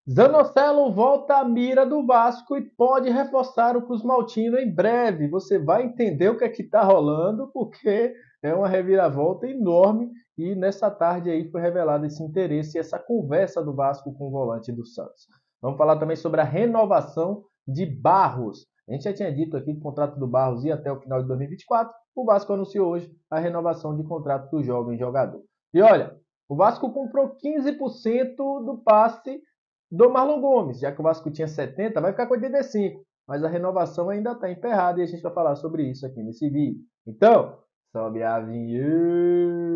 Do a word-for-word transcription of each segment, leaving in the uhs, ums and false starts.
Zanocelo volta à mira do Vasco e pode reforçar o Cruz Maltino em breve. Você vai entender o que é que está rolando, porque é uma reviravolta enorme e nessa tarde aí foi revelado esse interesse e essa conversa do Vasco com o volante do Santos. Vamos falar também sobre a renovação de Barros. A gente já tinha dito aqui que o contrato do Barros ia até o final de dois mil e vinte e quatro. O Vasco anunciou hoje a renovação de contrato do jovem jogador. E olha, o Vasco comprou quinze por cento do passe do Marlon Gomes, já que o Vasco tinha setenta, vai ficar com oitenta e cinco, mas a renovação ainda está emperrada e a gente vai falar sobre isso aqui nesse vídeo. Então, sobe a vinheta.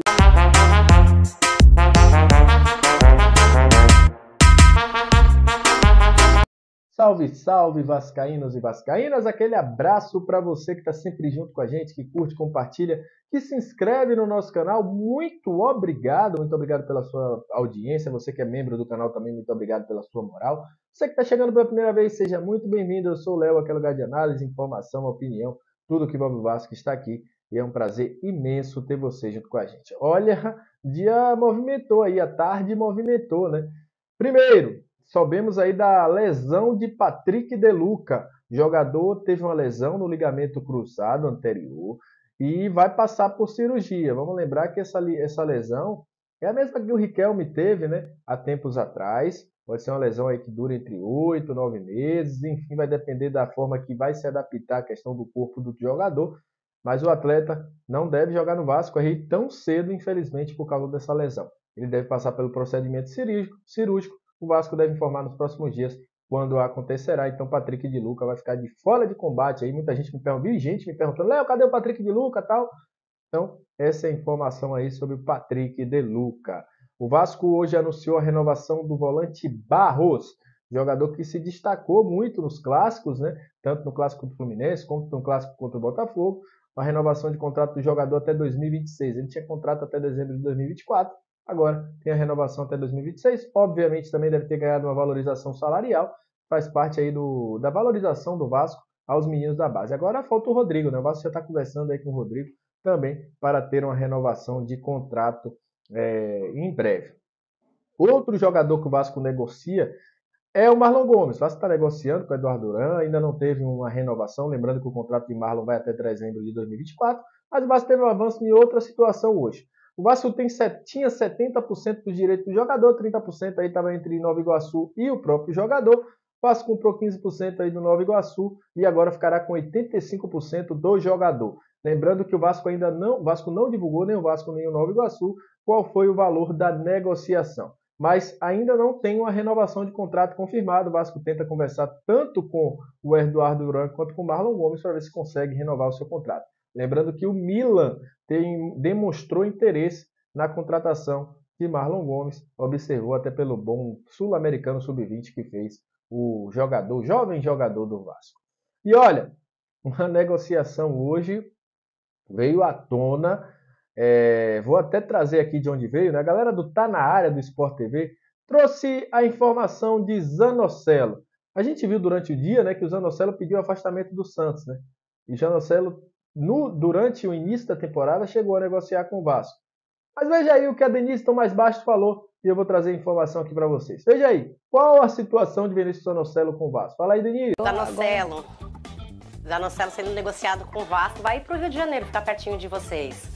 Salve, salve, vascaínos e vascaínas! Aquele abraço para você que está sempre junto com a gente, que curte, compartilha, que se inscreve no nosso canal. Muito obrigado, muito obrigado pela sua audiência. Você que é membro do canal também, muito obrigado pela sua moral. Você que está chegando pela primeira vez, seja muito bem-vindo. Eu sou o Léo, aquele lugar de análise, informação, opinião, tudo que envolve o Vasco está aqui. E é um prazer imenso ter você junto com a gente. Olha, o dia movimentou aí, a tarde movimentou, né? Primeiro, soubemos aí da lesão de Patrick De Luca. O jogador teve uma lesão no ligamento cruzado anterior e vai passar por cirurgia. Vamos lembrar que essa, essa lesão é a mesma que o Riquelme teve, né, há tempos atrás. Pode ser uma lesão aí que dura entre oito, nove meses. Enfim, vai depender da forma que vai se adaptar a questão do corpo do jogador. Mas o atleta não deve jogar no Vasco aí tão cedo, infelizmente, por causa dessa lesão. Ele deve passar pelo procedimento cirúrgico, cirúrgico. O Vasco deve informar nos próximos dias quando acontecerá. Então, Patrick de Luca vai ficar de fora de combate. Aí muita gente me perguntou, vi gente me perguntando, Léo, cadê o Patrick de Luca tal? Então, essa é a informação aí sobre o Patrick de Luca. O Vasco hoje anunciou a renovação do volante Barros, jogador que se destacou muito nos clássicos, né? Tanto no clássico contra o Fluminense, como no clássico contra o Botafogo. A renovação de contrato do jogador até dois mil e vinte e seis. Ele tinha contrato até dezembro de dois mil e vinte e quatro. Agora tem a renovação até dois mil e vinte e seis. Obviamente também deve ter ganhado uma valorização salarial. Faz parte aí do, da valorização do Vasco aos meninos da base. Agora falta o Rodrigo, né? O Vasco já está conversando aí com o Rodrigo também para ter uma renovação de contrato é, em breve. Outro jogador que o Vasco negocia é o Marlon Gomes. O Vasco está negociando com o Eduardo Duran, ainda não teve uma renovação, lembrando que o contrato de Marlon vai até dezembro de dois mil e vinte e quatro, mas o Vasco teve um avanço em outra situação hoje. O Vasco tem, tinha setenta por cento dos direitos do jogador, trinta por cento aí estava entre Nova Iguaçu e o próprio jogador. O Vasco comprou quinze por cento aí do Nova Iguaçu e agora ficará com oitenta e cinco por cento do jogador. Lembrando que o Vasco ainda não, o Vasco não divulgou, nem o Vasco nem o Nova Iguaçu, qual foi o valor da negociação. Mas ainda não tem uma renovação de contrato confirmada. O Vasco tenta conversar tanto com o Eduardo Duran quanto com o Marlon Gomes para ver se consegue renovar o seu contrato. Lembrando que o Milan tem, demonstrou interesse na contratação de Marlon Gomes, observou até pelo bom sul-americano sub vinte que fez o jogador, o jovem jogador do Vasco. E olha, uma negociação hoje veio à tona. É, vou até trazer aqui de onde veio, né? A galera do Tá Na Área do Sport T V trouxe a informação de Zanocelo. A gente viu durante o dia, né, que o Zanocelo pediu o afastamento do Santos, né? E Zanocelo, no, durante o início da temporada, chegou a negociar com o Vasco. Mas veja aí o que a Denise Tomás Bastos falou e eu vou trazer a informação aqui para vocês. Veja aí, qual a situação de Vinícius Zanocelo com o Vasco? Fala aí, Denise. Zanocelo. Zanocelo sendo negociado com o Vasco. Vai para o Rio de Janeiro, ficar pertinho de vocês.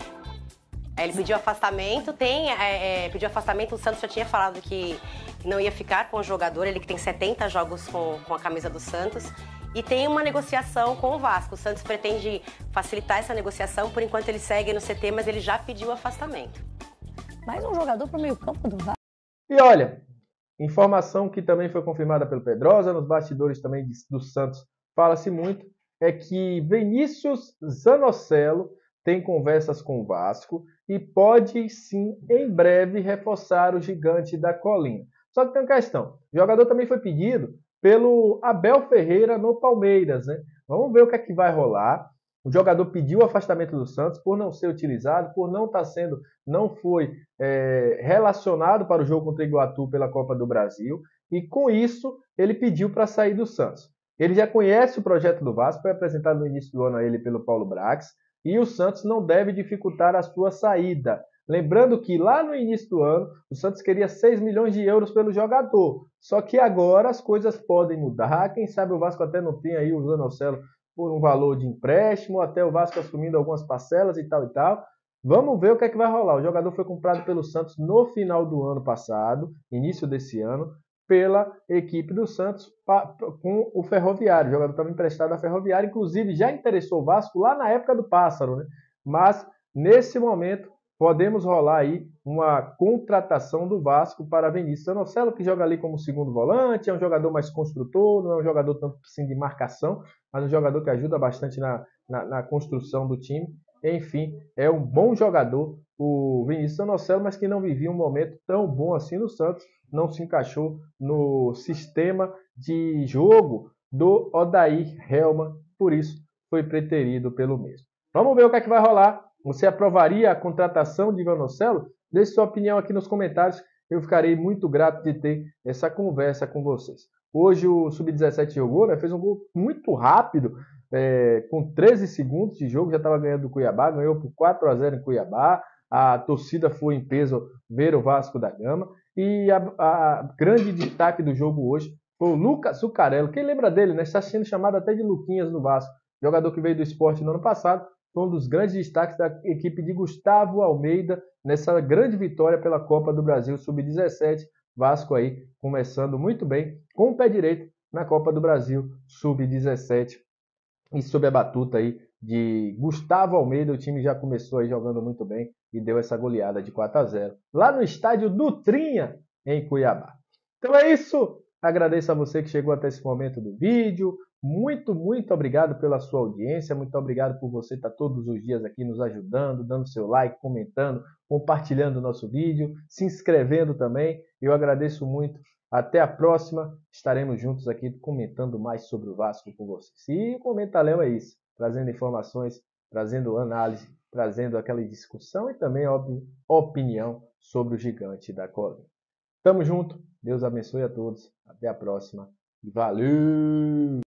Ele pediu afastamento, tem, é, é, pediu afastamento, o Santos já tinha falado que não ia ficar com o jogador, ele que tem setenta jogos com, com a camisa do Santos, e tem uma negociação com o Vasco. O Santos pretende facilitar essa negociação, por enquanto ele segue no C T, mas ele já pediu afastamento. Mais um jogador para o meio campo do Vasco. E olha, informação que também foi confirmada pelo Pedrosa, nos bastidores também do Santos, fala-se muito, é que Vinícius Zanocelo tem conversas com o Vasco e pode sim, em breve, reforçar o gigante da Colina. Só que tem uma questão, o jogador também foi pedido pelo Abel Ferreira no Palmeiras, né? Vamos ver o que é que vai rolar. O jogador pediu o afastamento do Santos por não ser utilizado, por não estar sendo, não foi é, relacionado para o jogo contra o Iguatu pela Copa do Brasil, e com isso ele pediu para sair do Santos. Ele já conhece o projeto do Vasco, foi apresentado no início do ano a ele pelo Paulo Brax, e o Santos não deve dificultar a sua saída. Lembrando que lá no início do ano, o Santos queria seis milhões de euros pelo jogador. Só que agora as coisas podem mudar. Quem sabe o Vasco até não tem aí o Zanocelo por um valor de empréstimo, até o Vasco assumindo algumas parcelas e tal e tal. Vamos ver o que é que vai rolar. O jogador foi comprado pelo Santos no final do ano passado, início desse ano, pela equipe do Santos com o Ferroviário. O jogador estava emprestado à Ferroviária, inclusive já interessou o Vasco lá na época do Pássaro, né? Mas nesse momento podemos rolar aí uma contratação do Vasco para Vinícius Zanocelo, que joga ali como segundo volante, é um jogador mais construtor, não é um jogador tanto assim de marcação, mas um jogador que ajuda bastante na, na, na construção do time. Enfim, é um bom jogador, o Vinícius Zanocelo, mas que não vivia um momento tão bom assim no Santos, não se encaixou no sistema de jogo do Odair Helman, por isso foi preterido pelo mesmo. Vamos ver o que é que vai rolar. Você aprovaria a contratação de Zanocelo? Deixe sua opinião aqui nos comentários, eu ficarei muito grato de ter essa conversa com vocês. Hoje o sub dezessete jogou, né? Fez um gol muito rápido, é, com treze segundos de jogo, já estava ganhando do Cuiabá, ganhou por quatro a zero em Cuiabá, a torcida foi em peso ver o Vasco da Gama, e a, a grande destaque do jogo hoje foi o Lucas Zucarello. Quem lembra dele, né? Está sendo chamado até de Luquinhas no Vasco, jogador que veio do Sport no ano passado, foi um dos grandes destaques da equipe de Gustavo Almeida nessa grande vitória pela Copa do Brasil sub dezessete. Vasco aí começando muito bem com o pé direito na Copa do Brasil sub dezessete e sob a batuta aí de Gustavo Almeida. O time já começou aí jogando muito bem e deu essa goleada de quatro a zero lá no estádio Dutrinha, em Cuiabá. Então é isso. Agradeço a você que chegou até esse momento do vídeo. Muito, muito obrigado pela sua audiência. Muito obrigado por você estar todos os dias aqui nos ajudando, dando seu like, comentando, compartilhando o nosso vídeo, se inscrevendo também. Eu agradeço muito. Até a próxima. Estaremos juntos aqui comentando mais sobre o Vasco com vocês. E o Comenta Léo é isso. Trazendo informações, trazendo análise, trazendo aquela discussão e também, óbvio, opinião sobre o gigante da colina. Tamo junto. Deus abençoe a todos. Até a próxima. Valeu!